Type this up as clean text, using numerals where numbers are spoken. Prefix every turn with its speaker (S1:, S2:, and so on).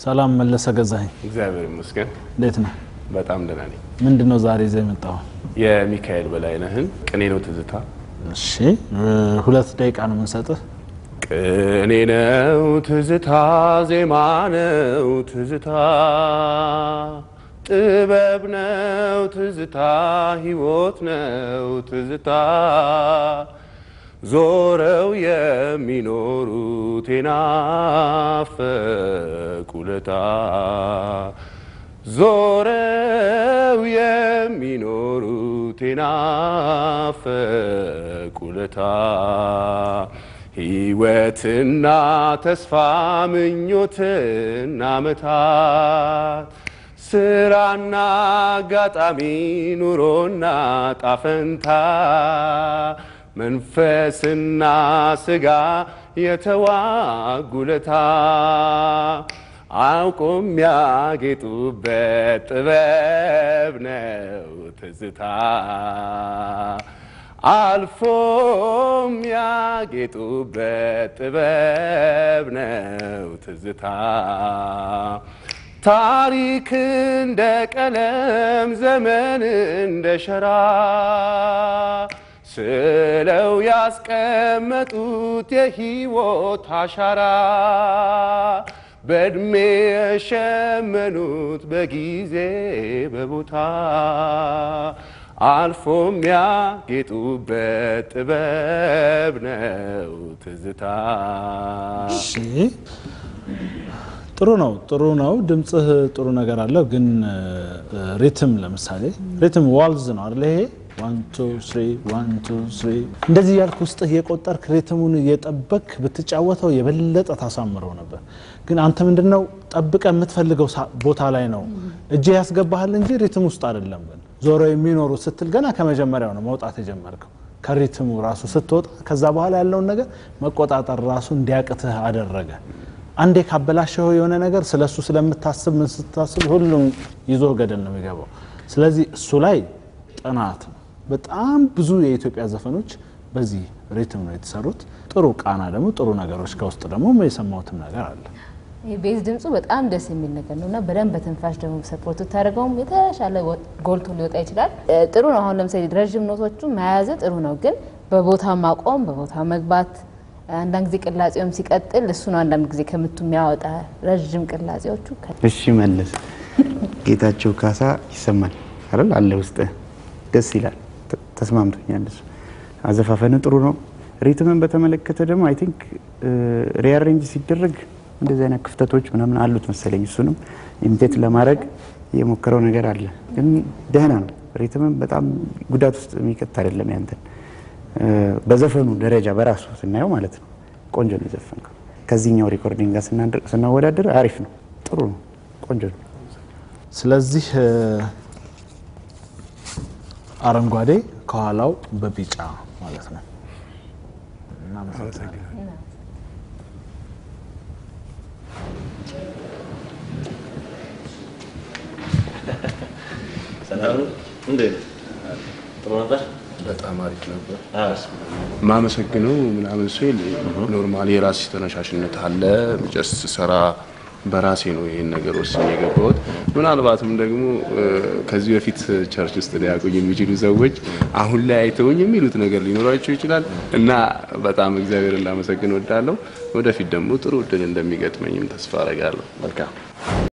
S1: ሰላም መለሰ ገዛኸኝ
S2: እግዚአብሔር ይመስገን
S1: እንዴት ነህ
S2: በጣም ደህና ነኝ
S1: ምንድነው ዛሬ ይዘህ የመጣው
S2: የሚካኤል በላይነህን ቅኔ ነው ትዝታ
S1: እሺ 2 ደቂቃ ነው የምንሰጥህ
S2: ቅኔ ነው ትዝታ ዜማ ነው ትዝታ ጥበብ ነው ትዝታ ሕይወት ነው ትዝታ ዞረው የሚኖሩት የናፈቁለታ ዞረው የሚኖሩት የናፈቁለታ ሕይወትና ተስፋ ምኞትና መታት ስራና አጋጣሚ ኑሮና ጣፈንታ መንፈስና ስጋ የተዋጉለታ አውቆም ያጌጡበት ጥበብ ነው ትዝታ አልፎም ያጌጡበት ጥበብ ነው ትዝታ ታሪክ እንደ ቀለም ዘመን እንደ ሸራ ስለው ያስቀመጡት የሕይወት አሻራ በእድሜ የሸመኑት በጊዜ በቦታ አልፎም ያጌጡበት ጥበብ ነው ትዝታ
S1: ጥሩ ነው ድምጽህ ጥሩ ነገር አለው ግን ሪትም ለምሳሌ ሪትም ዋልዝ ነው አይደል ይሄ 1 2 3 1 2 3 እንደዚህ ያልኩ ውስጥህ የቆጠርክ ሪትሙን እየጠበቅ ብትጫወተው የበለጠ ታሳምረው ነበር ግን አንተ ምንድነው ጠብቀ የምትፈልገው ቦታ ላይ ነው እጄ ያስገባሃል እንጂ ሪትም ውስጥ አይደለም ዞሮ የሚኖሩ ስትል ገና ከመጀመሪያው ነው መውጣት የጀመርከው ከሪትሙ ራሱ ስትወጣ ከዛ በኋላ ያለውን ነገር መቆጣጠር ራሱ እንዲያቅትህ አደረገ አንዴ ካበላሸው የሆነ ነገር ስለሱ ስለምታስብ ምን ስታስብ ሁሉም ይዞ ገደል ነው የሚገባው ስለዚህ እሱ ላይ ጥናት በጣም ብዙ የኢትዮጵያ ዘፈኖች በዚህ ሪትም ነው የተሰሩት ጥሩ ቃና ደግሞ ጥሩ ነገሮች ከውስጥ ደግሞ የሰማሁትም ነገር አለ
S3: የቤዝ ድምጹ በጣም ደስ የሚል ነገር ነውና በደንብ በትንፋሽ ደግሞ ሰፖርት ታደርገው የተሻለ ጎልቶ ሊወጣ ይችላል ጥሩ ነው አሁን ለምሳሌ ረጅም ኖቶቹ መያዝ ጥሩ ነው ግን በቦታ ማቆም በቦታ መግባት አንዳንድ ጊዜ ቅላጼውም ሲቀጥል እሱ ነው አንዳንድ ጊዜ ከምቱ የሚያወጣ ረጅም ቅላጼዎቹ
S4: እሺ መለስ ጌታቸው ካሳ ይሰማል አይደል አለ ውስጥ ደስ ይላል ተስማምቶኛል እሱ አዘፋፈነ ጥሩ ነው ሪትምን በተመለከተ ደግሞ አይ ቲንክ ሪአሬንጅ ሲደረግ እንደዚህ አይነት ክፍተቶች ምናምን አሉት መሰለኝ እሱንም ኢሚቴት ለማድረግ የሞከረው ነገር አለ ግን ደህና ነው ሪትምን በጣም ጉዳት ውስጥ የሚከት አይደለም ያንተን በዘፈኑ ደረጃ በራሱ ስናየው ማለት ነው ቆንጆ ነው ዘፈንከው ከዚህኛው ሪኮርዲንግ ጋር ስናወዳደር አሪፍ ነው ጥሩ ነው ቆንጆ ነው
S1: ስለዚህ አረንጓዴ ከኋላው በቢጫ ማለት ነው እና መሰለኝ
S5: ሰላም እንዴ ጥሩ ነበር
S2: በጣም አሪፍ ነበር ማመሰግነው ምናምን ሲል ኖርማሊ የራስ ተነሻሽነት አለ ጀስት ሰራ በራሴ ነው ይሄን ነገር ወስኜ የገባሁት ምናልባትም ደግሞ ከዚህ በፊት ቸርች ውስጥ ያቆኝ የሚችሉ ሰዎች አሁን ላይ አይተውኝ የሚሉት ነገር ሊኖራቸው ይችላል እና በጣም እግዚአብሔርን ላመሰግን ወዳለሁ ወደፊት ደግሞ ጥሩ እድል እንደሚገጥመኝም ተስፋ አደርጋለሁ
S5: መልካም